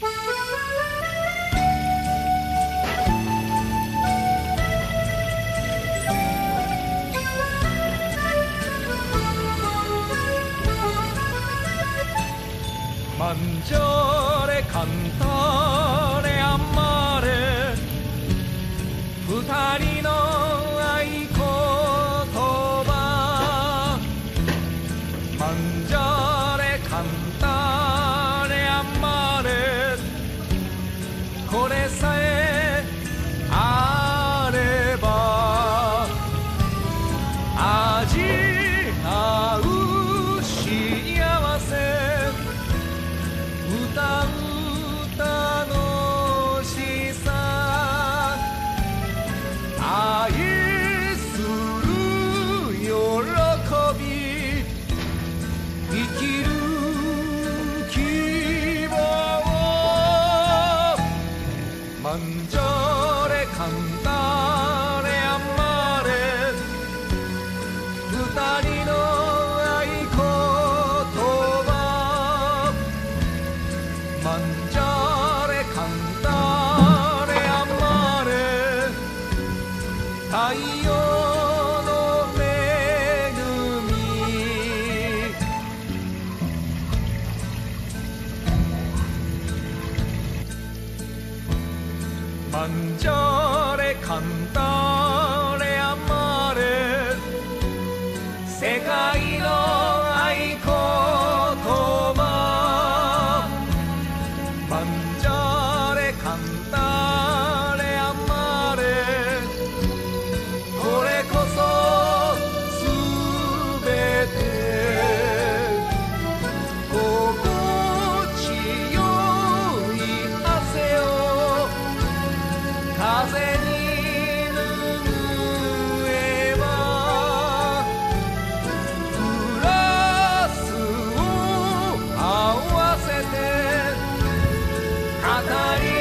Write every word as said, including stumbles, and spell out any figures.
Mangiare, cantare, amare 二人の合言葉 Mangiare, cantare, amare これさえあれば味合う幸せ歌う楽しさ愛する喜び生きる希望 Mangiare, cantare, amare 二人の合言葉 Mangiare, cantare, amare 太陽の恵み Mangiare, cantare, amare 世界の合言葉 Mangiare, cantare, amare これこそすべて心地よい汗を風に拭えばグラスを合わせて語り